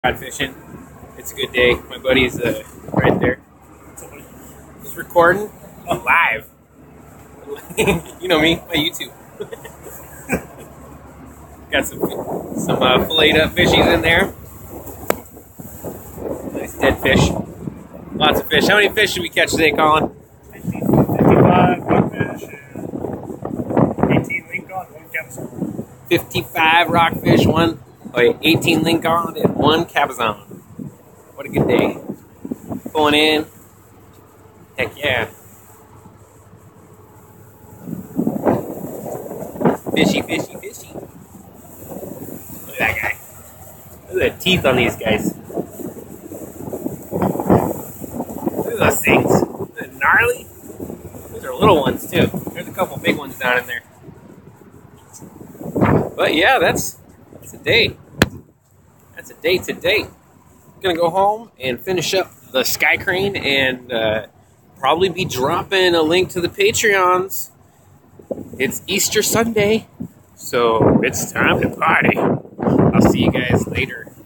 Out fishing. It's a good day. My buddy's right there. Just recording live. You know me, my YouTube. Got some filleted up fishies in there. Nice dead fish. Lots of fish. How many fish did we catch today, Colin? 55 rockfish and 18 Lingcod, 1 cabezon. 55 rockfish, 18 Lingcod, and 1 cabezon. What a good day. Going in. Heck yeah. Fishy, fishy, fishy. Look at that guy. Look at the teeth on these guys. Look at those things. They're gnarly. Those are little ones too. There's a couple big ones down in there. But yeah, that's a day. That's a day today. Gonna go home and finish up the Sky Crane and probably be dropping a link to the Patreons. It's Easter Sunday, so it's time to party. I'll see you guys later.